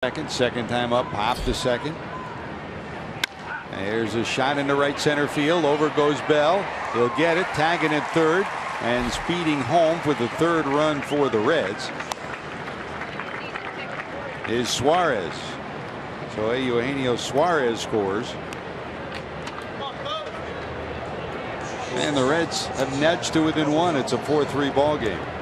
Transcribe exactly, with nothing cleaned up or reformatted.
Second, second time up, hop to second. There's a shot into right center field. Over goes Bell. He'll get it, tagging at third, and speeding home for the third run for the Reds is Suarez. So Eugenio Suarez scores. And the Reds have nudged to within one. It's a four three ball game.